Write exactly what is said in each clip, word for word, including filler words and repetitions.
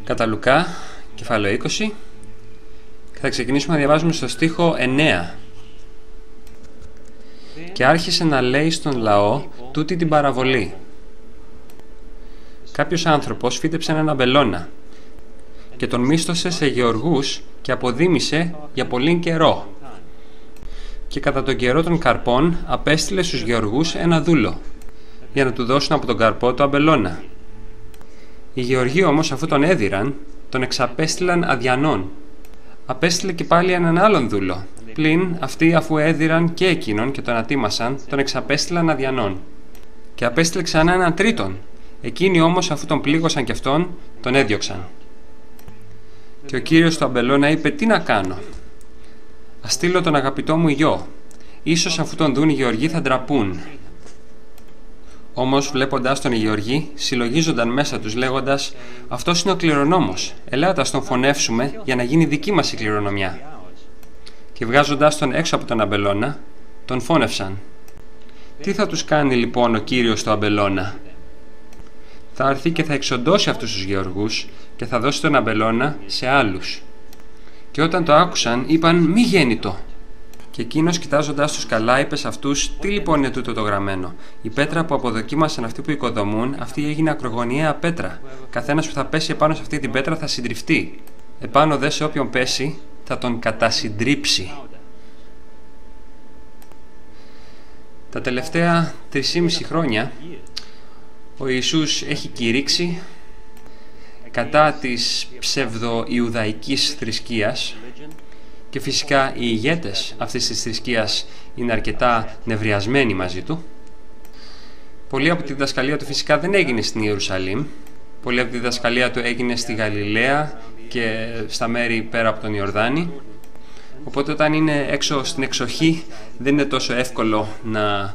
Κατά Λουκά, κεφάλαιο είκοσι, και θα ξεκινήσουμε να διαβάζουμε στο στίχο εννέα. Και άρχισε να λέει στον λαό τούτη την παραβολή. Κάποιος άνθρωπος φύτεψε έναν αμπελώνα και τον μίσθωσε σε γεωργούς και αποδήμησε για πολύ καιρό. Και κατά τον καιρό των καρπών απέστειλε στους γεωργούς ένα δούλο για να του δώσουν από τον καρπό το αμπελώνα. Οι γεωργοί όμως, αφού τον έδιραν, τον εξαπέστειλαν αδιανών. Απέστειλε και πάλι έναν άλλον δούλο. Πλην αυτοί, αφού έδιραν και εκείνον και τον ατίμασαν, τον εξαπέστειλαν αδιανών. Και απέστειλε ξανά έναν τρίτον. Εκείνοι όμως, αφού τον πλήγωσαν κι αυτόν, τον έδιωξαν. Και ο κύριος του αμπελώνα είπε: τι να κάνω? Ας στείλω τον αγαπητό μου γιο. Ίσως αφού τον δουν οι γεωργοί θα ντραπούν. Όμως, βλέποντας τον οι γεωργοί, συλλογίζονταν μέσα τους λέγοντας: αυτός είναι ο κληρονόμος. Ελάτε ας τον φωνεύσουμε για να γίνει δική μας η κληρονομιά. Και βγάζοντας τον έξω από τον αμπελώνα, τον φώνευσαν. Τι θα τους κάνει λοιπόν ο κύριος του αμπελώνα? Θα έρθει και θα εξοντώσει αυτούς τους γεωργούς και θα δώσει τον αμπελώνα σε άλλους. Και όταν το άκουσαν, είπαν: μη γέννητο. Και εκείνος, κοιτάζοντας τους καλά, είπε σε αυτούς: τι λοιπόν είναι τούτο το γραμμένο? Η πέτρα που αποδοκίμασαν αυτοί που οικοδομούν, αυτή έγινε ακρογωνιαία πέτρα. Καθένας που θα πέσει επάνω σε αυτή την πέτρα θα συντριφτεί. Επάνω δε σε όποιον πέσει, θα τον κατασυντρίψει. Τα τελευταία τρεισήμισι χρόνια, ο Ιησούς έχει κηρύξει κατά της ψευδο-ιουδαϊκής θρησκείας και φυσικά οι ηγέτες αυτής της θρησκείας είναι αρκετά νευριασμένοι μαζί του. Πολλή από τη διδασκαλία του φυσικά δεν έγινε στην Ιερουσαλήμ. Πολλή από τη διδασκαλία του έγινε στη Γαλιλαία και στα μέρη πέρα από τον Ιορδάνη. Οπότε όταν είναι έξω στην εξοχή δεν είναι τόσο εύκολο να,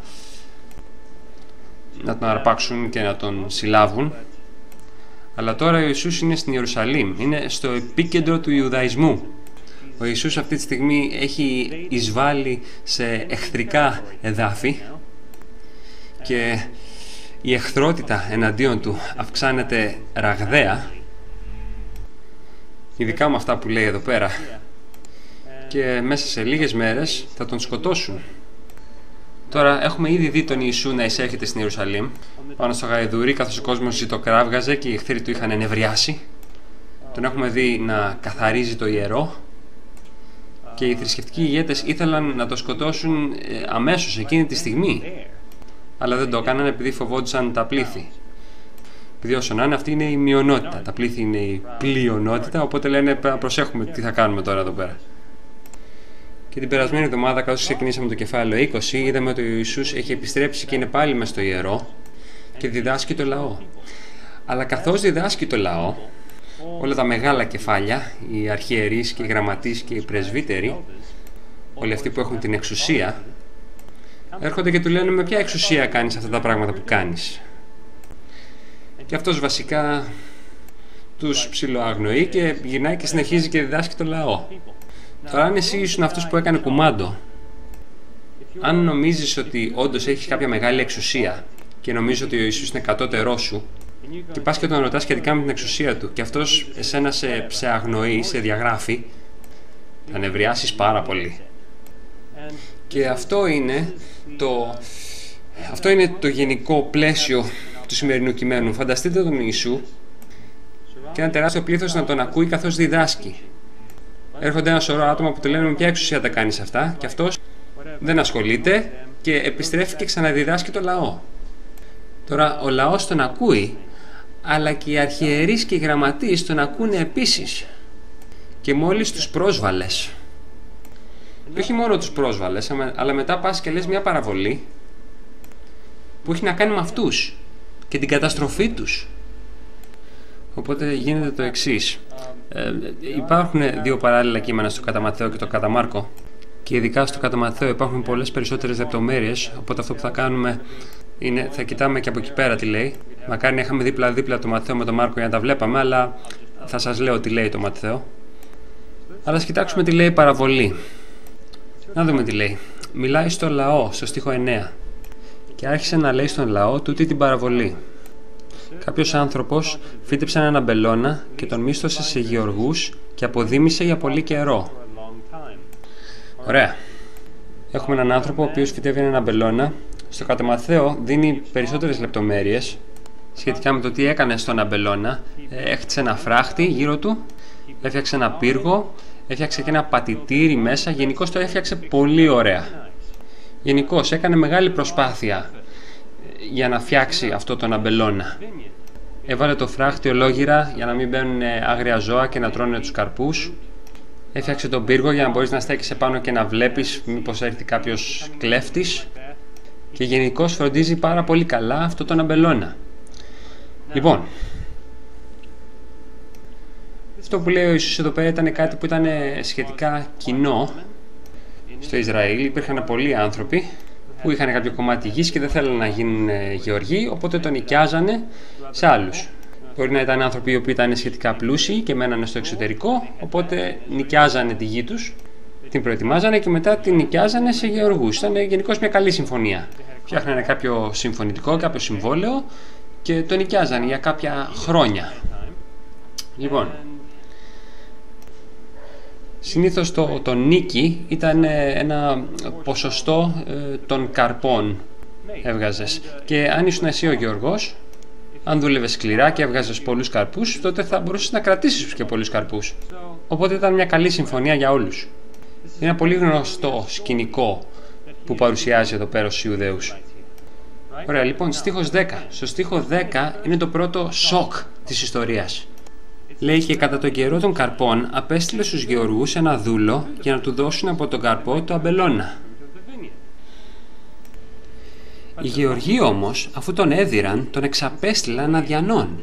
να τον αρπάξουν και να τον συλλάβουν. Αλλά τώρα ο Ιησούς είναι στην Ιερουσαλήμ, είναι στο επίκεντρο του Ιουδαϊσμού. Ο Ιησούς αυτή τη στιγμή έχει εισβάλει σε εχθρικά εδάφη και η εχθρότητα εναντίον του αυξάνεται ραγδαία, ειδικά με αυτά που λέει εδώ πέρα, και μέσα σε λίγες μέρες θα τον σκοτώσουν. Τώρα έχουμε ήδη δει τον Ιησού να εισέρχεται στην Ιερουσαλήμ πάνω στο γαϊδουρί, καθώς ο κόσμος ζητοκράβγαζε και οι εχθροί του είχαν ενευριάσει. Τον έχουμε δει να καθαρίζει το ιερό και οι θρησκευτικοί ηγέτες ήθελαν να το σκοτώσουν αμέσως εκείνη τη στιγμή, αλλά δεν το έκαναν επειδή φοβόντουσαν τα πλήθη. Επειδή όσο να είναι, αυτή είναι η μειονότητα, τα πλήθη είναι η πλειονότητα, οπότε λένε προσέχουμε τι θα κάνουμε τώρα εδώ πέρα. Και την περασμένη εβδομάδα, καθώς ξεκινήσαμε το κεφάλαιο είκοσι, είδαμε ότι ο Ιησούς έχει επιστρέψει και είναι πάλι μες στο ιερό και διδάσκει το λαό. Αλλά καθώς διδάσκει το λαό, όλα τα μεγάλα κεφάλια, οι αρχιερείς και οι γραμματείς και οι πρεσβύτεροι, όλοι αυτοί που έχουν την εξουσία, έρχονται και του λένε: με ποια εξουσία κάνεις αυτά τα πράγματα που κάνεις? Και αυτός βασικά τους ψιλοαγνοεί και γυρνάει και συνεχίζει και διδάσκει το λαό. Τώρα, αν εσύ ήσουν αυτός που έκανε κουμάντο, αν νομίζεις ότι όντως έχεις κάποια μεγάλη εξουσία και νομίζεις ότι ο Ιησούς είναι κατώτερός σου και πας και τον ρωτάς σχετικά με την εξουσία του και αυτός εσένα σε, σε αγνοεί, σε διαγράφει, θα νευριάσεις πάρα πολύ. Και αυτό είναι το, αυτό είναι το γενικό πλαίσιο του σημερινού κειμένου. Φανταστείτε τον Ιησού και ένα τεράστιο πλήθος να τον ακούει καθώς διδάσκει. Έρχονται ένα σωρό άτομα που του λένε: με ποια εξουσία τα κάνεις αυτά? Και αυτός δεν ασχολείται και επιστρέφει και ξαναδιδάσκει το λαό. Τώρα ο λαός τον ακούει, αλλά και οι αρχιερείς και οι γραμματείς τον ακούνε επίσης. Και μόλις τους πρόσβαλες, και όχι μόνο τους πρόσβαλες, αλλά μετά πας και λες μια παραβολή που έχει να κάνει με αυτούς και την καταστροφή τους. Οπότε γίνεται το εξής. Ε, υπάρχουν δύο παράλληλα κείμενα στο κατά Ματθαίο και το κατά Μάρκο, και ειδικά στο κατά Ματθαίο υπάρχουν πολλές περισσότερες λεπτομέρειες, οπότε αυτό που θα κάνουμε είναι θα κοιτάμε και από εκεί πέρα τι λέει. Μακάρι να είχαμε δίπλα-δίπλα το Ματθαίο με το Μάρκο για να τα βλέπαμε, αλλά θα σας λέω τι λέει το Ματθαίο. Αλλά ας κοιτάξουμε τι λέει η παραβολή. Να δούμε τι λέει. Μιλάει στο λαό, στο στίχο εννέα. Και άρχισε να λέει στον λαό τούτη την παραβολή. Κάποιος άνθρωπος φύτεψε έναν αμπελώνα και τον μίσθωσε σε γεωργούς και αποδήμησε για πολύ καιρό. Ωραία. Έχουμε έναν άνθρωπο ο οποίος φυτεύει έναν αμπελώνα. Στο κατεμαθαίο δίνει περισσότερες λεπτομέρειες σχετικά με το τι έκανε στον αμπελώνα. Έχτισε ένα φράχτη γύρω του, έφτιαξε ένα πύργο, έφτιαξε και ένα πατητήρι μέσα. Γενικώς το έφτιαξε πολύ ωραία. Γενικώς έκανε μεγάλη προσπάθεια για να φτιάξει αυτό τον αμπελώνα. Έβαλε το φράχτη ολόγυρα για να μην μπαίνουν άγρια ζώα και να τρώνε τους καρπούς. Έφτιαξε τον πύργο για να μπορείς να στέκεις επάνω και να βλέπεις μήπως έρθει κάποιος κλέφτης. Και γενικώς φροντίζει πάρα πολύ καλά αυτό τον αμπελώνα. Λοιπόν, αυτό που λέει ο Ιησούς εδώ πέρα ήταν κάτι που ήταν σχετικά κοινό στο Ισραήλ. Υπήρχαν πολλοί άνθρωποι που είχαν κάποιο κομμάτι γης και δεν θέλουν να γίνουν γεωργοί, οπότε τον νοικιάζανε σε άλλους. Μπορεί να ήταν άνθρωποι οι οποίοι ήταν σχετικά πλούσιοι και μένανε στο εξωτερικό, οπότε νοικιάζανε τη γη τους, την προετοιμάζανε και μετά την νοικιάζανε σε γεωργούς. Ήταν γενικώς μια καλή συμφωνία. Φτιάχνανε κάποιο συμφωνητικό, κάποιο συμβόλαιο και το νοικιάζανε για κάποια χρόνια. Λοιπόν, συνήθως το, το νίκη ήταν ένα ποσοστό ε, των καρπών έβγαζες. Και αν ήσουν εσύ ο γεωργός, αν δούλευες σκληρά και έβγαζες πολλούς καρπούς, τότε θα μπορούσες να κρατήσεις και πολλούς καρπούς. Οπότε ήταν μια καλή συμφωνία για όλους. Είναι ένα πολύ γνωστό σκηνικό που παρουσιάζει εδώ πέρα στους Ιουδαίους. Ωραία, λοιπόν, στίχος δέκα. Στο στίχο δέκα είναι το πρώτο σοκ της ιστορίας. Λέει και κατά τον καιρό των καρπών απέστειλε στους γεωργούς ένα δούλο για να του δώσουν από τον καρπό το αμπελώνα. Οι γεωργοί όμως, αφού τον έδιραν, τον εξαπέστειλαν αδιανών.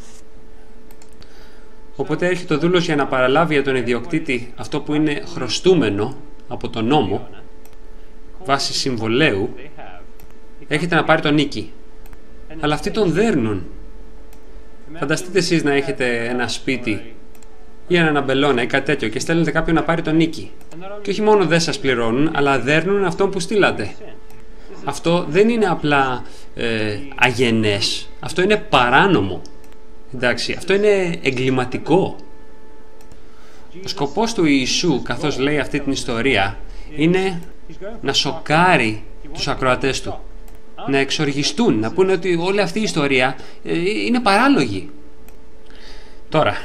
Οπότε έρχεται ο δούλος για να παραλάβει για τον ιδιοκτήτη αυτό που είναι χρωστούμενο από τον νόμο, βάσει συμβολέου, έρχεται να πάρει τον νίκη. Αλλά αυτοί τον δέρνουν. Φανταστείτε εσείς να έχετε ένα σπίτι ή έναν αμπελώνα ή κάτι τέτοιο και στέλνετε κάποιον να πάρει τον νίκη. Και όχι μόνο δεν σας πληρώνουν, αλλά δέρνουν αυτόν που στείλατε. Αυτό δεν είναι απλά ε, αγενές. Αυτό είναι παράνομο. Εντάξει, αυτό είναι εγκληματικό. Ο σκοπός του Ιησού, καθώς λέει αυτή την ιστορία, είναι να σοκάρει τους ακροατές του. Να εξοργιστούν, να πούνε ότι όλη αυτή η ιστορία ε, είναι παράλογη. Τώρα,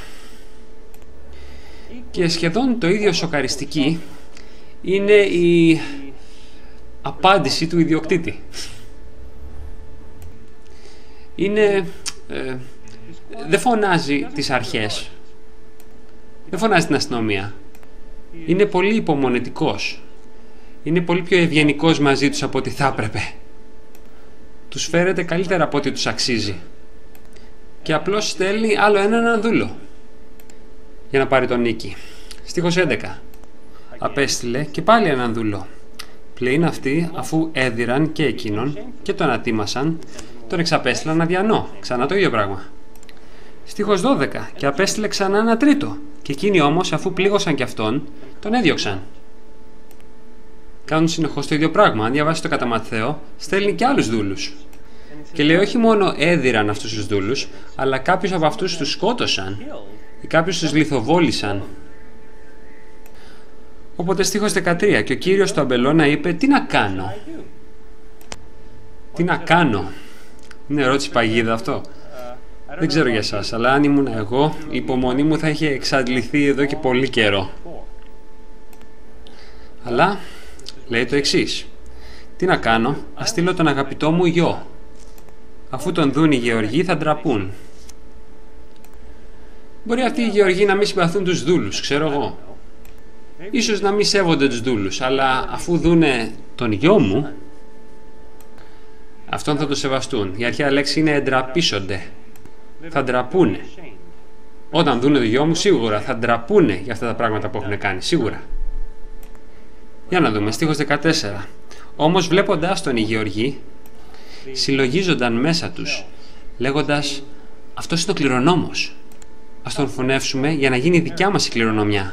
και σχεδόν το ίδιο σοκαριστική είναι η απάντηση του ιδιοκτήτη. Είναι... Ε, δεν φωνάζει τις αρχές. Δεν φωνάζει την αστυνομία. Είναι πολύ υπομονετικός. Είναι πολύ πιο ευγενικός μαζί τους από ό,τι θα έπρεπε. Τους φέρεται καλύτερα από ό,τι τους αξίζει. Και απλώς στέλνει άλλο έναν δούλο για να πάρει τον νίκη. Στίχος έντεκα. Απέστειλε και πάλι έναν δούλο. Πλην αυτοί, αφού έδιραν και εκείνον και τον ατίμασαν, τον εξαπέστειλαν αδιανό. Ξανά το ίδιο πράγμα. Στίχος δώδεκα. Και απέστειλε ξανά ένα τρίτο. Και εκείνοι όμως, αφού πλήγωσαν και αυτόν, τον έδιωξαν. Κάνουν συνεχώς το ίδιο πράγμα. Αν διαβάσει το κατά Ματθαίο, στέλνει και άλλους δούλους. Και λέει όχι μόνο έδιραν αυτούς τους δούλους, αλλά κάποιους από αυτούς τους σκότωσαν ή κάποιους τους λιθοβόλησαν. Οπότε στίχος δεκατρία. Και ο Κύριος του αμπελώνα είπε, τι να κάνω. Τι να κάνω. Είναι ερώτηση παγίδα αυτό. Δεν ξέρω για εσάς, αλλά αν ήμουν εγώ, η υπομονή μου θα είχε εξαντληθεί εδώ και πολύ καιρό. Αλλά λέει το εξής. Τι να κάνω, ας στείλω τον αγαπητό μου γιο. Αφού τον δουν οι γεωργοί θα ντραπούν. Μπορεί αυτοί οι γεωργοί να μην συμπαθούν τους δούλους, ξέρω εγώ. Ίσως να μην σέβονται τους δούλους, αλλά αφού δούνε τον γιο μου, αυτόν θα το σεβαστούν. Η αρχαία λέξη είναι εντραπίσονται. Θα ντραπούνε. Όταν δούνε το γιο μου, σίγουρα θα ντραπούνε για αυτά τα πράγματα που έχουν κάνει, σίγουρα. Για να δούμε, στίχος δεκατέσσερα. Όμως βλέποντάς τον οι γεωργοί, συλλογίζονταν μέσα τους, λέγοντας, αυτός είναι ο κληρονόμος. Ας τον φωνεύσουμε για να γίνει δικιά μας η κληρονομιά.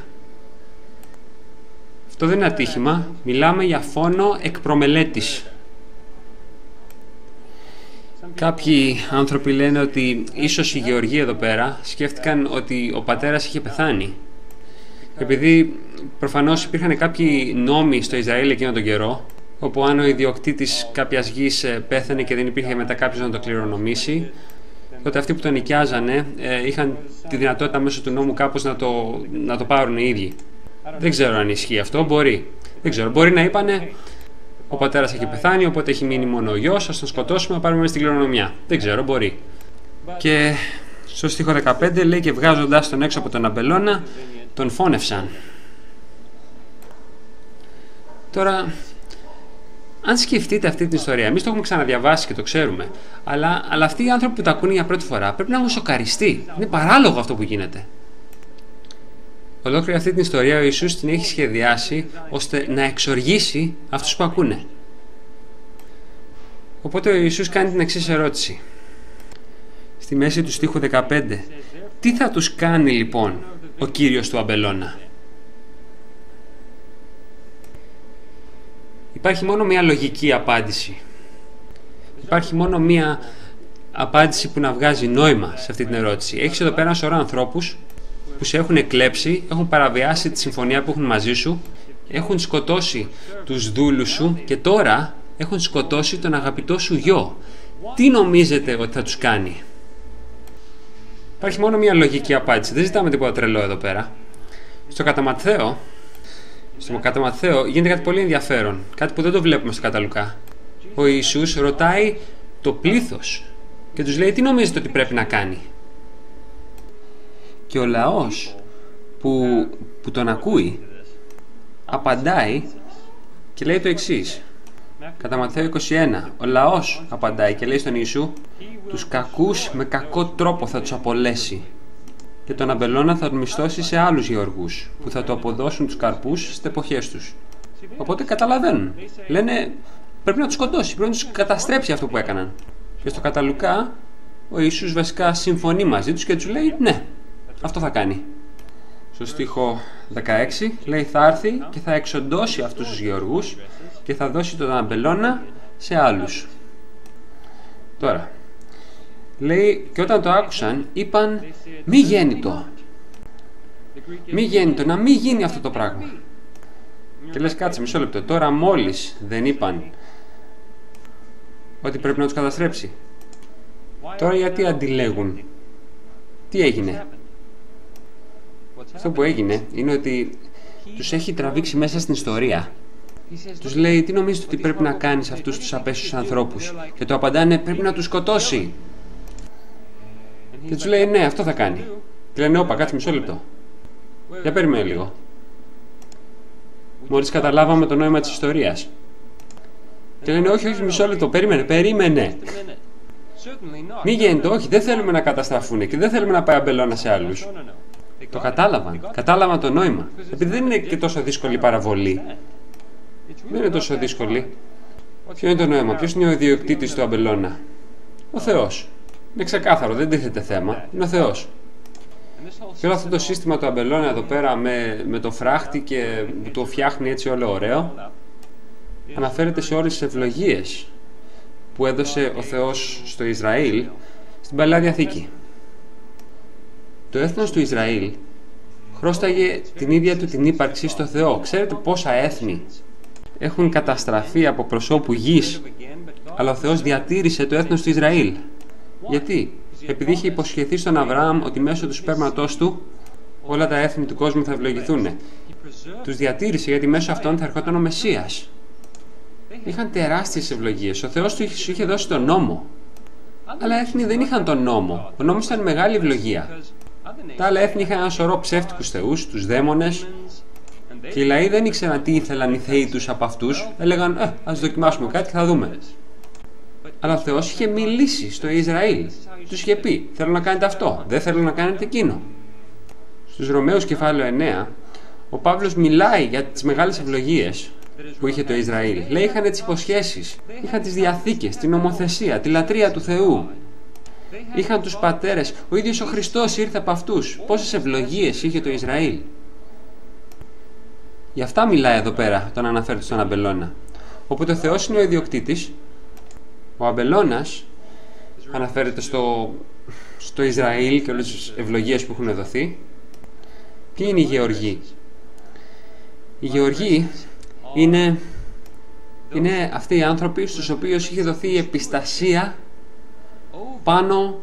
Αυτό δεν είναι ατύχημα, μιλάμε για φόνο εκ προμελέτης. Κάποιοι άνθρωποι λένε ότι ίσως οι γεωργοί εδώ πέρα σκέφτηκαν ότι ο πατέρας είχε πεθάνει. Επειδή προφανώς υπήρχαν κάποιοι νόμοι στο Ισραήλ εκείνο τον καιρό, όπου αν ο ιδιοκτήτης κάποιας γης πέθανε και δεν υπήρχε μετά κάποιος να το κληρονομήσει, τότε αυτοί που τον νοικιάζανε ε, είχαν τη δυνατότητα μέσω του νόμου κάπως να το, να το πάρουν οι ίδιοι. Δεν ξέρω αν ισχύει αυτό, μπορεί. Δεν ξέρω, μπορεί να είπανε ο πατέρας έχει πεθάνει, οπότε έχει μείνει μόνο ο γιος, ας τον σκοτώσουμε, να πάρουμε μέσα στην κληρονομιά. Δεν ξέρω, μπορεί. Και στο στίχο δεκαπέντε λέει και βγάζοντας τον έξω από τον αμπελώνα, τον φώνευσαν. Τώρα, αν σκεφτείτε αυτή την ιστορία, εμείς το έχουμε ξαναδιαβάσει και το ξέρουμε, αλλά, αλλά αυτοί οι άνθρωποι που τα ακούνε για πρώτη φορά πρέπει να έχουν σοκαριστεί. Είναι παράλογο αυτό που γίνεται. Ολόκληρη αυτή την ιστορία ο Ιησούς την έχει σχεδιάσει ώστε να εξοργήσει αυτούς που ακούνε. Οπότε ο Ιησούς κάνει την εξής ερώτηση. Στη μέση του στίχου δεκαπέντε. Τι θα τους κάνει λοιπόν ο Κύριος του αμπελώνα? Υπάρχει μόνο μία λογική απάντηση. Υπάρχει μόνο μία απάντηση που να βγάζει νόημα σε αυτή την ερώτηση. Έχεις εδώ πέρα ένα σωρό ανθρώπους που σε έχουν εκλέψει, έχουν παραβιάσει τη συμφωνία που έχουν μαζί σου, έχουν σκοτώσει τους δούλους σου και τώρα έχουν σκοτώσει τον αγαπητό σου γιο. Τι νομίζετε ότι θα τους κάνει? Υπάρχει μόνο μία λογική απάντηση. Δεν ζητάμε τίποτα τρελό εδώ πέρα. Στο κατά Ματθαίο, στο κατά Ματθαίο γίνεται κάτι πολύ ενδιαφέρον. Κάτι που δεν το βλέπουμε στο κατά Λουκά. Ο Ιησούς ρωτάει το πλήθος και τους λέει τι νομίζετε ότι πρέπει να κάνει. Και ο λαός που, που τον ακούει απαντάει και λέει το εξής. Κατά Ματθαίο είκοσι ένα, ο λαός απαντάει και λέει στον Ιησού, τους κακούς με κακό τρόπο θα τους απολέσει και τον αμπελώνα θα τον μισθώσει σε άλλους γεωργούς που θα του αποδώσουν τους καρπούς στις εποχές τους. Οπότε καταλαβαίνουν. Λένε πρέπει να τους σκοτώσει, πρέπει να τους καταστρέψει αυτό που έκαναν. Και στο κατά Λουκά ο Ιησούς βασικά συμφωνεί μαζί τους και τους λέει ναι, αυτό θα κάνει. Στο στίχο δεκαέξι λέει θα έρθει και θα εξοντώσει αυτούς τους γεωργούς και θα δώσει τον αμπελώνα σε άλλους. Τώρα, λέει και όταν το άκουσαν είπαν μη γέννητο. Μη γέννητο, να μην γίνει αυτό το πράγμα. Και λες κάτσε μισό λεπτό, τώρα μόλις δεν είπαν ότι πρέπει να τους καταστρέψει. Τώρα γιατί αντιλέγουν? Τι έγινε? Αυτό που έγινε είναι ότι τους έχει τραβήξει μέσα στην ιστορία. Τους λέει τι νομίζετε ότι πρέπει να κάνεις αυτούς τους απέσιους ανθρώπους? Και το απαντάνε πρέπει να τους σκοτώσει. Και τους λέει ναι, αυτό θα κάνει. Και λένε όπα, κάτσε μισό λεπτό. Για περίμενε λίγο. Μόλις καταλάβαμε το νόημα της ιστορίας. Και λένε όχι, όχι, μισό λεπτό, περίμενε, περίμενε. Μη γίνεται, όχι, δεν θέλουμε να καταστραφούν και δεν θέλουμε να πάει αμπελώνα σε άλλους. Το κατάλαβαν, κατάλαβαν το νόημα. Επειδή δεν είναι και τόσο δύσκολη η παραβολή. Δεν είναι τόσο δύσκολη. Ποιο είναι το νόημα, ποιος είναι ο ιδιοκτήτης του αμπελώνα? Ο Θεός. Είναι ξεκάθαρο, δεν τίθεται θέμα. Είναι ο Θεός. Και όλο αυτό το σύστημα του αμπελώνα εδώ πέρα με, με το φράχτη και που το φτιάχνει έτσι όλο ωραίο, αναφέρεται σε όλες τις ευλογίες που έδωσε ο Θεός στο Ισραήλ στην Παλαιά Διαθήκη. Το έθνος του Ισραήλ χρώσταγε την ίδια του την ύπαρξη στο Θεό. Ξέρετε πόσα έθνη έχουν καταστραφεί από προσώπου γης, αλλά ο Θεός διατήρησε το έθνος του Ισραήλ. Γιατί? Επειδή είχε υποσχεθεί στον Αβραάμ ότι μέσω του σπέρματός του όλα τα έθνη του κόσμου θα ευλογηθούν. Τους διατήρησε γιατί μέσω αυτών θα ερχόταν ο Μεσσίας. Είχαν τεράστιες ευλογίες. Ο Θεός του είχε δώσει τον νόμο. Αλλά έθνη δεν είχαν τον νόμο. Ο νόμος ήταν μεγάλη ευλογία. Τα άλλα έθνη είχαν ένα σωρό ψεύτικους θεούς, τους δαίμονες, και οι λαοί δεν ήξεραν τι ήθελαν οι θεοί τους από αυτούς. Έλεγαν, ε, ας δοκιμάσουμε κάτι και θα δούμε. Αλλά ο Θεός είχε μιλήσει στο Ισραήλ. Τους είχε πει, θέλω να κάνετε αυτό, δεν θέλω να κάνετε εκείνο. Στους Ρωμαίους κεφάλαιο εννέα, ο Παύλος μιλάει για τις μεγάλες ευλογίες που είχε το Ισραήλ. Λέει, είχαν τις υποσχέσεις, είχαν τις διαθήκες, την νομοθεσία, τη λατρεία του Θεού. Είχαν τους πατέρες, ο ίδιος ο Χριστός ήρθε από αυτούς. Πόσες ευλογίες είχε το Ισραήλ. Γι' αυτά μιλάει εδώ πέρα όταν αναφέρεται στον αμπελώνα. Οπότε ο Θεός είναι ο ιδιοκτήτης, ο αμπελώνας αναφέρεται στο, στο Ισραήλ και όλες τις ευλογίες που έχουν δοθεί. Ποιοι είναι οι γεωργοί? Οι γεωργοί είναι, είναι αυτοί οι άνθρωποι στους οποίους είχε δοθεί η επιστασία πάνω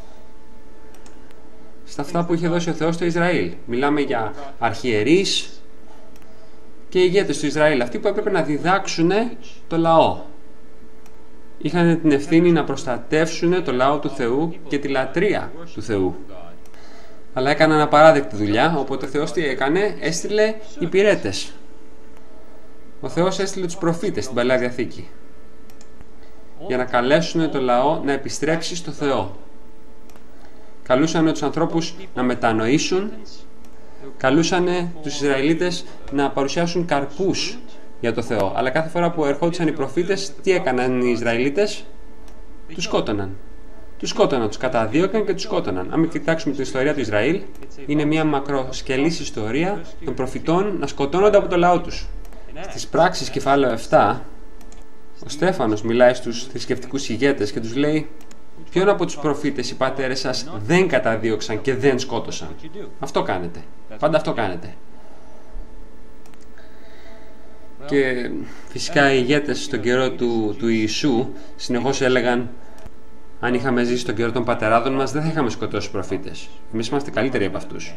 στα αυτά που είχε δώσει ο Θεός στο Ισραήλ. Μιλάμε για αρχιερείς και ηγέτες του Ισραήλ, αυτοί που έπρεπε να διδάξουν το λαό. Είχαν την ευθύνη να προστατεύσουν το λαό του Θεού και τη λατρεία του Θεού. Αλλά έκαναν απαράδεκτη δουλειά, οπότε ο Θεός τι έκανε? Έστειλε υπηρέτες. Ο Θεός έστειλε τους προφήτες στην Παλαιά Διαθήκη για να καλέσουν το λαό να επιστρέψει στο Θεό. Καλούσαν τους ανθρώπους να μετανοήσουν, καλούσαν τους Ισραηλίτες να παρουσιάσουν καρπούς για το Θεό. Αλλά κάθε φορά που ερχόντουσαν οι προφήτες, τι έκαναν οι Ισραηλίτες? Τους σκότωναν. Τους σκότωναν, τους καταδίωκαν και τους σκότωναν. Αν κοιτάξουμε την ιστορία του Ισραήλ, είναι μια μακροσκελής ιστορία των προφητών να σκοτώνονται από το λαό τους. Στις πράξεις κεφάλαιο επτά, ο Στέφανος μιλάει στους θρησκευτικούς ηγέτες και τους λέει: ποιον από τους προφήτες οι πατέρες σας δεν καταδίωξαν και δεν σκότωσαν? Αυτό κάνετε. Πάντα αυτό κάνετε. Και φυσικά οι ηγέτες στον καιρό του, του Ιησού συνεχώς έλεγαν: αν είχαμε ζήσει στον καιρό των πατεράδων μας, δεν θα είχαμε σκοτώσει τους προφήτες. Εμείς είμαστε καλύτεροι από αυτούς.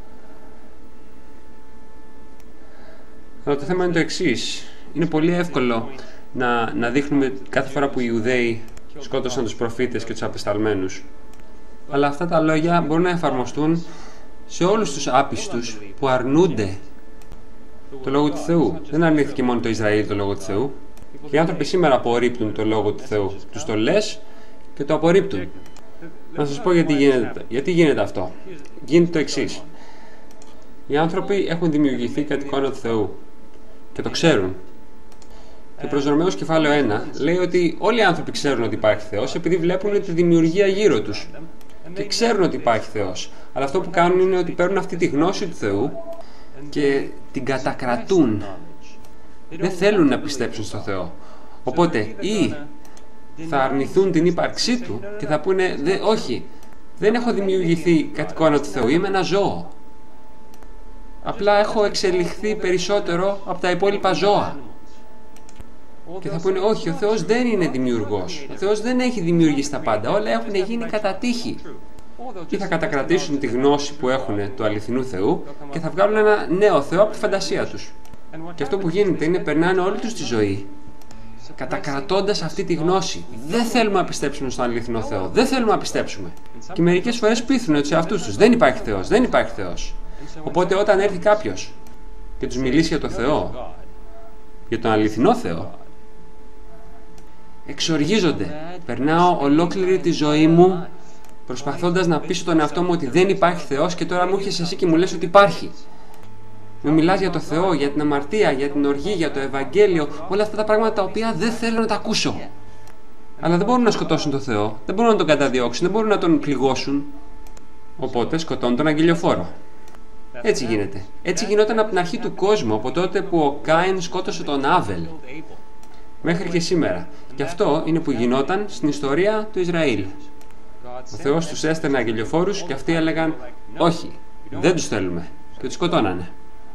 Αλλά το θέμα είναι το εξής. Είναι πολύ εύκολο να, να δείχνουμε κάθε φορά που οι Ιουδαίοι σκότωσαν τους προφήτες και τους απεσταλμένους. Αλλά αυτά τα λόγια μπορούν να εφαρμοστούν σε όλους τους άπιστους που αρνούνται το Λόγο του Θεού. Δεν αρνήθηκε μόνο το Ισραήλ το Λόγο του Θεού. Και οι άνθρωποι σήμερα απορρίπτουν το Λόγο του Θεού. Τους το λες και το απορρίπτουν. Να σας πω γιατί γίνεται, γιατί γίνεται αυτό. Γίνεται το εξής. Οι άνθρωποι έχουν δημιουργηθεί κατ' εικόνα του Θεού και το ξέρουν. Και προς Ρωμαίους κεφάλαιο ένα λέει ότι όλοι οι άνθρωποι ξέρουν ότι υπάρχει Θεός επειδή βλέπουν τη δημιουργία γύρω τους. Και ξέρουν ότι υπάρχει Θεός. Αλλά αυτό που κάνουν είναι ότι παίρνουν αυτή τη γνώση του Θεού και την κατακρατούν. Δεν θέλουν να πιστέψουν στο Θεό. Οπότε ή θα αρνηθούν την ύπαρξή του και θα πούνε δε, όχι, δεν έχω δημιουργηθεί κατ' εικόνα του Θεού, είμαι ένα ζώο. Απλά έχω εξελιχθεί περισσότερο από τα υπόλοιπα ζώα. Και θα πούνε όχι, ο Θεός δεν είναι δημιουργός. Ο Θεός δεν έχει δημιουργήσει τα πάντα. Όλα έχουν γίνει κατά τύχη. Ή θα κατακρατήσουν τη γνώση που έχουν του αληθινού Θεού και θα βγάλουν ένα νέο Θεό από τη φαντασία τους. Και αυτό που γίνεται είναι περνάνε όλη τους τη ζωή κατακρατώντας αυτή τη γνώση. Δεν θέλουμε να πιστέψουμε στον αληθινό Θεό. Δεν θέλουμε να πιστέψουμε. Και μερικές φορές πείθουν σε αυτούς τους. Δεν υπάρχει Θεός. Δεν υπάρχει Θεός. Οπότε όταν έρθει κάποιος και τους μιλήσει για το Θεό, για τον αληθινό Θεό, εξοργίζονται. Περνάω ολόκληρη τη ζωή μου προσπαθώντας να πείσω τον εαυτό μου ότι δεν υπάρχει Θεός και τώρα μου έρχεσαι εσύ και μου λες ότι υπάρχει. Μου μιλάς για το Θεό, για την αμαρτία, για την οργή, για το Ευαγγέλιο, όλα αυτά τα πράγματα τα οποία δεν θέλω να τα ακούσω. Αλλά δεν μπορούν να σκοτώσουν τον Θεό, δεν μπορούν να τον καταδιώξουν, δεν μπορούν να τον πληγώσουν. Οπότε σκοτώνουν τον αγγελιοφόρο. Έτσι γίνεται. Έτσι γινόταν από την αρχή του κόσμου, από τότε που ο Κάιν σκότωσε τον Άβελ. Μέχρι και σήμερα. Και αυτό είναι που γινόταν στην ιστορία του Ισραήλ. Ο Θεός τους έστελνε αγγελιοφόρους και αυτοί έλεγαν όχι, δεν τους θέλουμε. Και τους σκοτώνανε.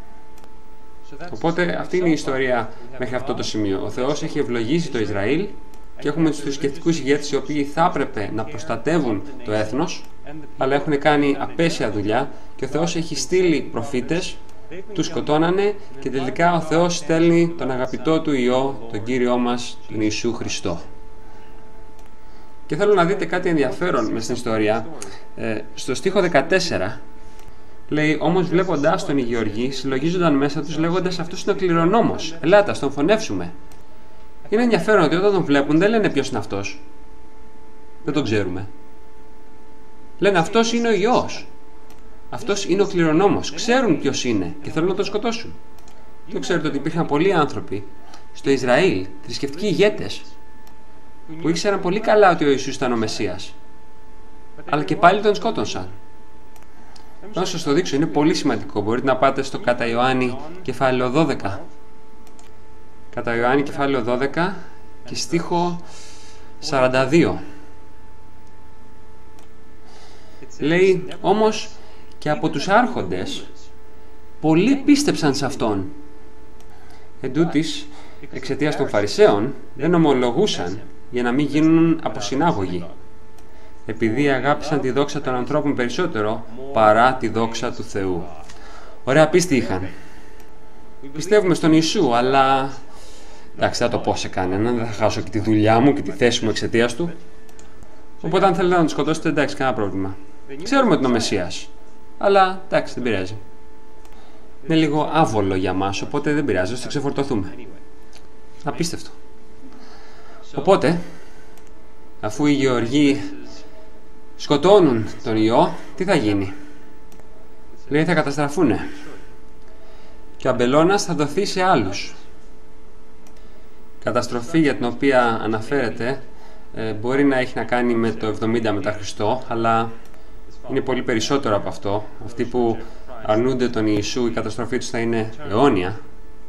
Οπότε αυτή είναι η ιστορία μέχρι αυτό το σημείο. Ο Θεός έχει ευλογήσει το Ισραήλ και έχουμε τους θρησκευτικούς ηγέτες οι οποίοι θα έπρεπε να προστατεύουν το έθνος, αλλά έχουν κάνει απέσια δουλειά και ο Θεός έχει στείλει προφήτες, τους σκοτώνανε και τελικά ο Θεός στέλνει τον αγαπητό του Υιό, τον Κύριό μας, τον Ιησού Χριστό. Και θέλω να δείτε κάτι ενδιαφέρον μες στην ιστορία. Ε, στο στίχο δεκατέσσερα λέει: όμως βλέποντάς τον οι Γεωργοί συλλογίζονταν μέσα τους λέγοντας αυτός είναι ο κληρονόμος. Ελάτε, ας τον φωνεύσουμε. Είναι ενδιαφέρον ότι όταν τον βλέπουν δεν λένε ποιος είναι αυτός. Δεν τον ξέρουμε. Λένε αυτός είναι ο Υιός. Αυτός είναι ο κληρονόμος. Ξέρουν ποιος είναι και θέλουν να τον σκοτώσουν. Και ξέρετε ότι υπήρχαν πολλοί άνθρωποι στο Ισραήλ, θρησκευτικοί ηγέτες, που ήξεραν πολύ καλά ότι ο Ιησούς ήταν ο Μεσσίας. Αλλά και πάλι τον σκότωσαν. Να σας το δείξω, είναι πολύ σημαντικό. Μπορείτε να πάτε στο κατά Ιωάννη κεφάλαιο δώδεκα. Κατά Ιωάννη κεφάλαιο δώδεκα και στίχο σαράντα δύο. Λέει όμως και από τους άρχοντες πολλοί πίστεψαν σε αυτόν. Εν τούτοις, εξαιτίας των Φαρισαίων δεν ομολογούσαν για να μην γίνουν αποσυνάγωγοι, επειδή αγάπησαν τη δόξα των ανθρώπων περισσότερο παρά τη δόξα του Θεού. Ωραία πίστη είχαν. Πιστεύουμε στον Ιησού, αλλά εντάξει, δεν θα το πω σε κανέναν, δεν θα χάσω και τη δουλειά μου και τη θέση μου εξαιτίας του. Οπότε αν θέλετε να τον σκοτώσετε, εντάξει, κανένα πρόβλημα. Ξέρουμε ότι είναι ο Μεσσίας, αλλά εντάξει, δεν πειράζει. Είναι λίγο άβολο για μας, οπότε δεν πειράζει, θα ξεφορτωθούμε. Απίστευτο. Οπότε, αφού οι Γεωργοί σκοτώνουν τον Υιό, τι θα γίνει? Λέει θα καταστραφούνε. Και ο αμπελώνας θα δοθεί σε άλλους. Καταστροφή για την οποία αναφέρεται ε, μπορεί να έχει να κάνει με το εβδομήντα μετά Χριστό, αλλά είναι πολύ περισσότερο από αυτό. Αυτοί που αρνούνται τον Ιησού, η καταστροφή τους θα είναι αιώνια.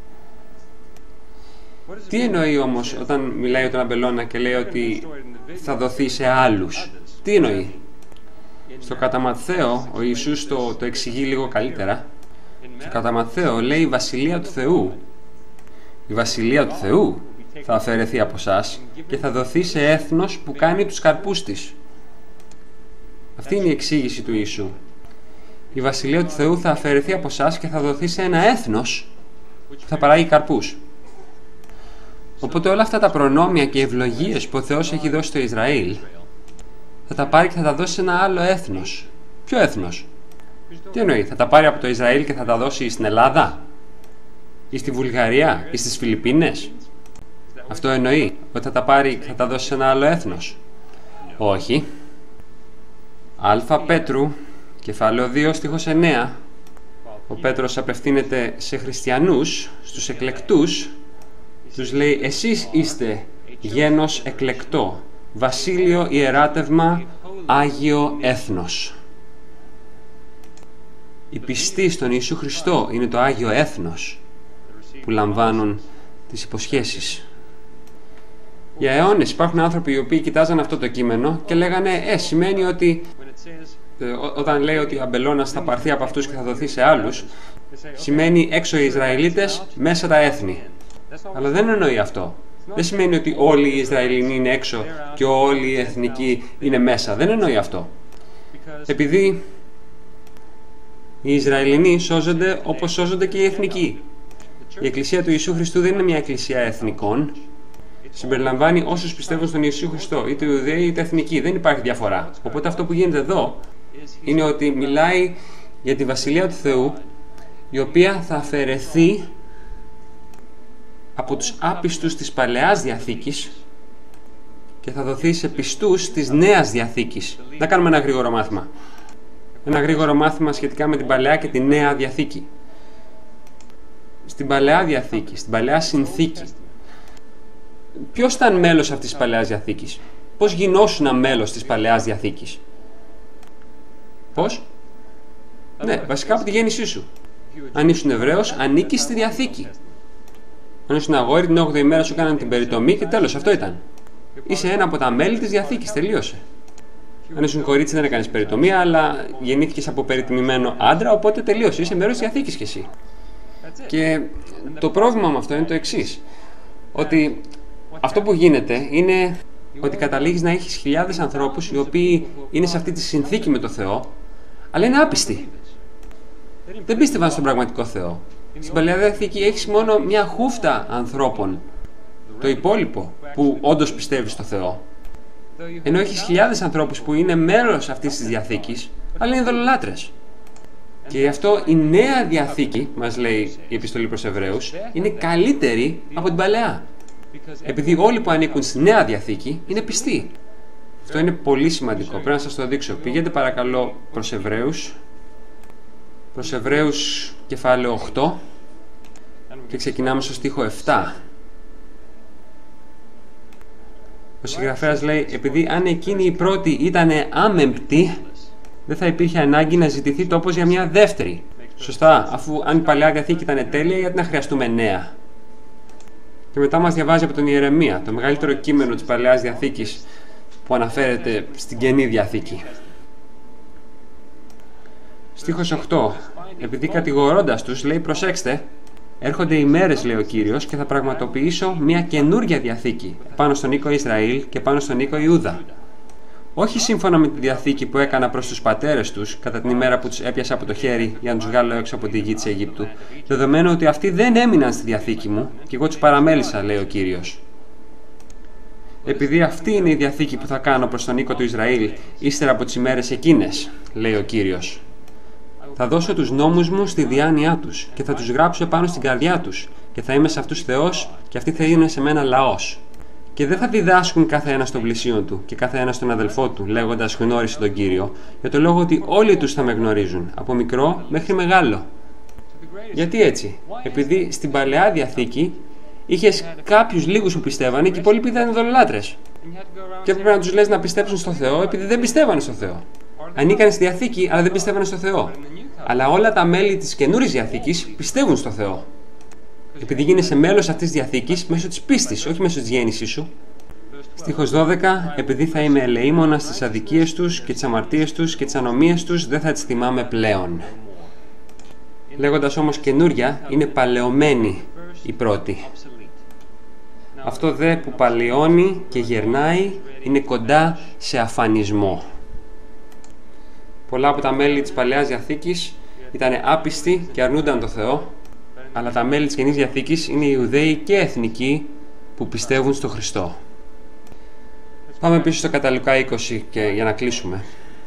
Τι εννοεί όμως όταν μιλάει για τον αμπελώνα και λέει ότι θα δοθεί σε άλλους? Τι εννοεί? Στο κατά Ματθαίο ο Ιησούς το, το εξηγεί λίγο καλύτερα. Στο κατά Ματθαίο λέει η Βασιλεία του Θεού. Η Βασιλεία του Θεού θα αφαιρεθεί από εσάς και θα δοθεί σε έθνος που κάνει τους καρπούς της. Αυτή είναι η εξήγηση του Ιησού. Η Βασιλεία του Θεού θα αφαιρεθεί από εσάς και θα δοθεί σε ένα έθνος που θα παράγει καρπούς. Οπότε όλα αυτά τα προνόμια και ευλογίες που ο Θεός έχει δώσει στο Ισραήλ θα τα πάρει και θα τα δώσει σε ένα άλλο έθνος. Ποιο έθνος? Τι εννοεί? Θα τα πάρει από το Ισραήλ και θα τα δώσει στην Ελλάδα ή στη Βουλγαρία ή στις Φιλιππίνες? Αυτό εννοεί? Ότι θα τα πάρει και θα τα δώσει σε ένα άλλο έθνος? Όχι. Α Πέτρου, κεφάλαιο δύο, στίχος εννέα. Ο Πέτρος απευθύνεται σε χριστιανούς, στους εκλεκτούς. Τους λέει εσείς είστε γένος εκλεκτό, βασίλειο ιεράτευμα, Άγιο έθνος. Οι πιστοί στον Ιησού Χριστό είναι το Άγιο έθνος που λαμβάνουν τις υποσχέσεις. Για αιώνες υπάρχουν άνθρωποι οι οποίοι κοιτάζαν αυτό το κείμενο και λέγανε ε, σημαίνει ότι ε, ό, όταν λέει ότι ο αμπελώνας θα πάρθει από αυτούς και θα δοθεί σε άλλους, σημαίνει έξω οι Ισραηλίτες, μέσα τα έθνη. Αλλά δεν εννοεί αυτό. Δεν σημαίνει ότι όλοι οι Ισραηλινοί είναι έξω και όλοι οι εθνικοί είναι μέσα. Δεν εννοεί αυτό. Επειδή οι Ισραηλινοί σώζονται όπως σώζονται και οι εθνικοί. Η Εκκλησία του Ιησού Χριστού δεν είναι μια εκκλησία εθνικών. Συμπεριλαμβάνει όσους πιστεύουν στον Ιησού Χριστό, είτε Ιουδαίοι είτε εθνικοί. Δεν υπάρχει διαφορά. Οπότε αυτό που γίνεται εδώ είναι ότι μιλάει για τη Βασιλεία του Θεού, η οποία θα αφαιρεθεί από τους άπιστους της Παλαιάς Διαθήκης και θα δοθεί σε πιστούς της Νέας Διαθήκης. Να κάνουμε ένα γρήγορο μάθημα. Ένα γρήγορο μάθημα σχετικά με την Παλαιά και τη Νέα Διαθήκη. Στην Παλαιά Διαθήκη, στην Παλαιά Συνθήκη, ποιος ήταν μέλος αυτής της Παλαιάς Διαθήκης? Πώς γινόσουν μέλος της Παλαιάς Διαθήκης? Πώς? Ναι, βασικά από τη γέννησή σου. Αν ήσουν Εβραίος, ανήκεις στη Διαθήκη. Αν ήσουν αγόρι, την όγδοη ημέρα σου έκαναν την περιτομή και τέλος, αυτό ήταν. Είσαι ένα από τα μέλη της Διαθήκης, τελείωσε. Αν ήσουν κορίτσι, δεν έκανες περιτομή, αλλά γεννήθηκες από περιτιμημένο άντρα, οπότε τελείωσε. Είσαι μέρος της Διαθήκης κι εσύ. Και το πρόβλημα με αυτό είναι το εξής. Ότι αυτό που γίνεται είναι ότι καταλήγεις να έχεις χιλιάδες ανθρώπους οι οποίοι είναι σε αυτή τη συνθήκη με το Θεό, αλλά είναι άπιστοι. Δεν πίστευαν στον πραγματικό Θεό. Στην Παλαιά Διαθήκη έχεις μόνο μια χούφτα ανθρώπων, το υπόλοιπο, που όντως πιστεύει στο Θεό. Ενώ έχεις χιλιάδες ανθρώπους που είναι μέρος αυτής της Διαθήκης, αλλά είναι δολολάτρες. Και γι' αυτό η Νέα Διαθήκη, μας λέει η Επιστολή προς Εβραίους, είναι καλύτερη από την Παλαιά. Επειδή όλοι που ανήκουν στη Νέα Διαθήκη είναι πιστοί. Αυτό είναι πολύ σημαντικό, πρέπει να σας το δείξω. Πήγαινε παρακαλώ προς Εβραίους, προς Εβραίους κεφάλαιο οκτώ και ξεκινάμε στο στίχο επτά. Ο συγγραφέας λέει, επειδή αν εκείνη η πρώτη ήταν άμεμπτη, δεν θα υπήρχε ανάγκη να ζητηθεί τόπος για μια δεύτερη. Σωστά, αφού αν η Παλαιά Διαθήκη ήταν τέλεια, γιατί να χρειαστούμε νέα? Και μετά μας διαβάζει από τον Ιερεμία, το μεγαλύτερο κείμενο της Παλαιάς Διαθήκης που αναφέρεται στην Καινή Διαθήκη. Στίχος οκτώ. Επειδή κατηγορώντας τους, λέει, προσέξτε, έρχονται οι μέρες, λέει ο Κύριος, και θα πραγματοποιήσω μια καινούρια διαθήκη πάνω στον οίκο Ισραήλ και πάνω στον οίκο Ιούδα. Όχι σύμφωνα με τη διαθήκη που έκανα προς τους πατέρες τους κατά την ημέρα που τους έπιασα από το χέρι για να τους βγάλω έξω από τη γη της Αιγύπτου, δεδομένου ότι αυτοί δεν έμειναν στη διαθήκη μου και εγώ τους παραμέλησα, λέει ο Κύριος. Επειδή αυτή είναι η διαθήκη που θα κάνω προς τον οίκο του Ισραήλ ύστερα από τις ημέρες εκείνες, λέει ο Κύριος. Θα δώσω τους νόμους μου στη διάνοιά τους και θα τους γράψω επάνω στην καρδιά τους και θα είμαι σε αυτούς Θεός και αυτοί θα είναι σε μένα λαός. Και δεν θα διδάσκουν κάθε ένα στον πλησίον του και κάθε ένα στον αδελφό του, λέγοντας γνώρισε τον Κύριο, για το λόγο ότι όλοι τους θα με γνωρίζουν, από μικρό μέχρι μεγάλο. Γιατί έτσι? Επειδή στην Παλαιά Διαθήκη είχες κάποιους λίγους που πιστεύανε και οι υπόλοιποι ήταν δολολάτρες. Και έπρεπε να τους λες να πιστέψουν στο Θεό επειδή δεν πιστεύανε στο Θεό. Ανήκανε στη Διαθήκη, αλλά δεν πιστεύανε στο Θεό. Αλλά όλα τα μέλη της καινούριας Διαθήκης πιστεύουν στο Θεό. Επειδή γίνεσαι μέλος αυτής της Διαθήκης μέσω της πίστης, όχι μέσω της γέννησής σου. Στίχος δώδεκα. Επειδή θα είμαι ελεήμονας στις αδικίες τους και τις αμαρτίες τους και τις ανομίες τους, δεν θα τις θυμάμαι πλέον. Λέγοντας όμως καινούρια, είναι παλαιωμένη η πρώτη. Αυτό δε που παλαιώνει και γερνάει είναι κοντά σε αφανισμό. Πολλά από τα μέλη της Παλαιάς Διαθήκης ήταν άπιστοι και αρνούνταν το Θεό, αλλά τα μέλη της Καινής Διαθήκης είναι οι Ιουδαίοι και εθνικοί που πιστεύουν στο Χριστό. Πάμε πίσω στο κατά Λουκά είκοσι και για να κλείσουμε.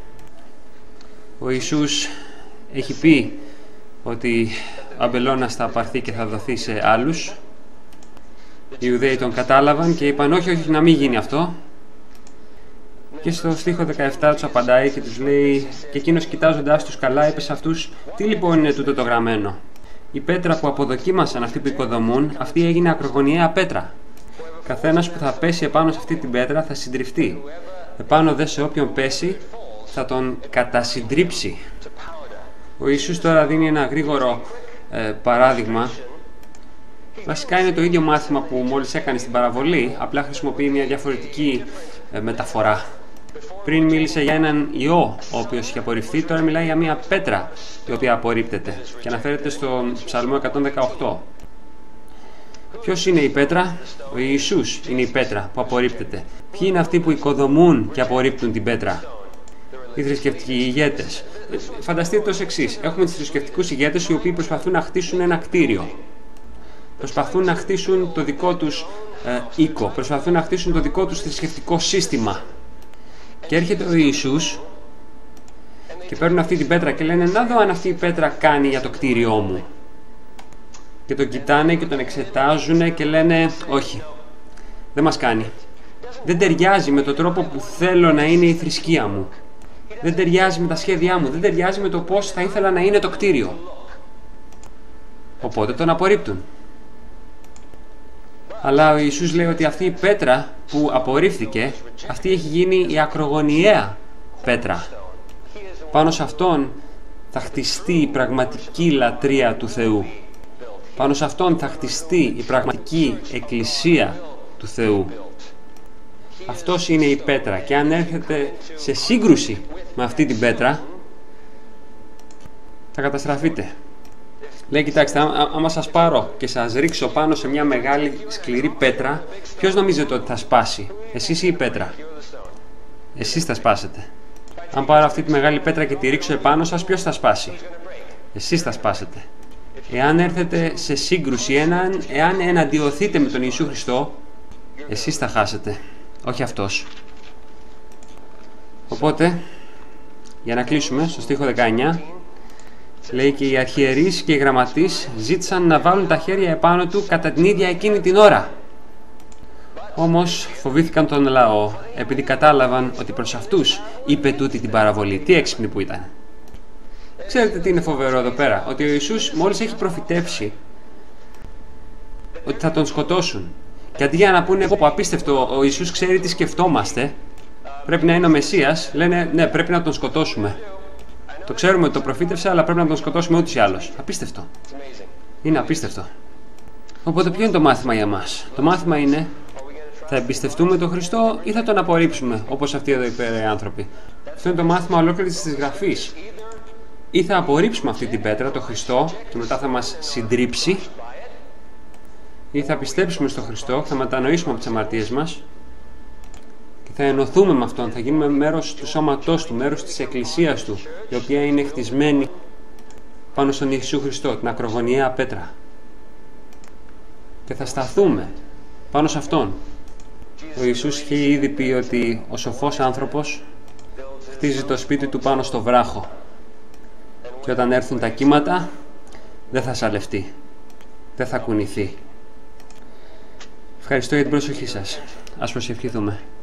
Ο Ιησούς έχει πει ότι ο αμπελώνας θα πάρθει και θα δοθεί σε άλλους. Οι Ιουδαίοι τον κατάλαβαν και είπαν όχι, όχι, να μην γίνει αυτό. Και στο στίχο δεκαεπτά τους απαντάει και τους λέει και εκείνος κοιτάζοντάς τους καλά είπε σε αυτούς τι λοιπόν είναι τούτο το γραμμένο? Η πέτρα που αποδοκίμασαν αυτοί που οικοδομούν, αυτή έγινε ακρογωνιαία πέτρα. Καθένας που θα πέσει επάνω σε αυτή την πέτρα θα συντριφτεί. Επάνω δε σε όποιον πέσει θα τον κατασυντρίψει. Ο Ιησούς τώρα δίνει ένα γρήγορο ε, παράδειγμα. Βασικά είναι το ίδιο μάθημα που μόλις έκανε στην παραβολή, απλά χρησιμοποιεί μια διαφορετική ε, μεταφορά. Πριν μίλησε για έναν ιό ο οποίος είχε απορριφθεί, τώρα μιλάει για μια πέτρα η οποία απορρίπτεται και αναφέρεται στο Ψαλμό εκατόν δεκαοκτώ. Ποιος είναι η πέτρα? Ο Ιησούς είναι η πέτρα που απορρίπτεται. Ποιοι είναι αυτοί που οικοδομούν και απορρίπτουν την πέτρα? Οι θρησκευτικοί ηγέτες. Φανταστείτε το ως εξής. Έχουμε τους θρησκευτικούς ηγέτες οι οποίοι προσπαθούν να χτίσουν ένα κτίριο. Προσπαθούν να χτίσουν το δικό τους ε, οίκο. Προσπαθούν να χτίσουν το δικό τους θρησκευτικό σύστημα. Και έρχεται ο Ιησούς και παίρνουν αυτή την πέτρα και λένε να δω αν αυτή η πέτρα κάνει για το κτίριό μου. Και τον κοιτάνε και τον εξετάζουν και λένε όχι, δεν μας κάνει. Δεν ταιριάζει με τον τρόπο που θέλω να είναι η θρησκεία μου. Δεν ταιριάζει με τα σχέδιά μου. Δεν ταιριάζει με το πώς θα ήθελα να είναι το κτίριο. Οπότε τον απορρίπτουν. Αλλά ο Ιησούς λέει ότι αυτή η πέτρα που απορρίφθηκε, αυτή έχει γίνει η ακρογωνιαία πέτρα. Πάνω σε αυτόν θα χτιστεί η πραγματική λατρεία του Θεού. Πάνω σε αυτόν θα χτιστεί η πραγματική εκκλησία του Θεού. Αυτός είναι η πέτρα και αν έρχεται σε σύγκρουση με αυτή την πέτρα, θα καταστραφείτε. Λέει, κοιτάξτε, άμα σας πάρω και σας ρίξω πάνω σε μια μεγάλη σκληρή πέτρα, ποιος νομίζετε ότι θα σπάσει? Εσείς ή η πέτρα? Εσείς θα σπάσετε. Αν πάρω αυτή τη μεγάλη πέτρα και τη ρίξω επάνω σας, ποιος θα σπάσει? Εσείς θα σπάσετε. Εάν έρθετε σε σύγκρουση, έναν, εάν εναντιωθείτε με τον Ιησού Χριστό, εσείς θα χάσετε, όχι αυτός. Οπότε, για να κλείσουμε, στο στίχο δεκαεννιά, λέει και οι αρχιερείς και οι γραμματείς ζήτησαν να βάλουν τα χέρια επάνω του κατά την ίδια εκείνη την ώρα. Όμως φοβήθηκαν τον λαό, επειδή κατάλαβαν ότι προς αυτούς είπε τούτη την παραβολή. Τι έξυπνοι που ήταν. Ξέρετε τι είναι φοβερό εδώ πέρα? Ότι ο Ιησούς μόλις έχει προφητεύσει ότι θα τον σκοτώσουν. Και αντί για να πούνε πω απίστευτο, ο Ιησούς ξέρει τι σκεφτόμαστε, πρέπει να είναι ο Μεσσίας, λένε ναι, πρέπει να τον σκοτώσουμε. Το ξέρουμε ότι το προφήτευσε, αλλά πρέπει να τον σκοτώσουμε ούτως ή άλλως. Απίστευτο. Είναι απίστευτο. Οπότε ποιο είναι το μάθημα για μας? Το μάθημα είναι, θα εμπιστευτούμε τον Χριστό ή θα τον απορρίψουμε, όπως αυτοί εδώ οι άνθρωποι? Αυτό είναι το μάθημα ολόκληρης της Γραφής. Ή θα απορρίψουμε αυτή την πέτρα, το Χριστό, και μετά θα μας συντρίψει, ή θα πιστέψουμε στο Χριστό, θα μετανοήσουμε από τις αμαρτίες μας και θα ενωθούμε με Αυτόν, θα γίνουμε μέρος του σώματός Του, μέρος της Εκκλησίας Του, η οποία είναι χτισμένη πάνω στον Ιησού Χριστό, την ακρογωνιαία πέτρα. Και θα σταθούμε πάνω σε Αυτόν. Ο Ιησούς είχε ήδη πει ότι ο σοφός άνθρωπος χτίζει το σπίτι του πάνω στο βράχο και όταν έρθουν τα κύματα δεν θα σαλευτεί, δεν θα κουνηθεί. Ευχαριστώ για την προσοχή σας. Ας προσευχηθούμε.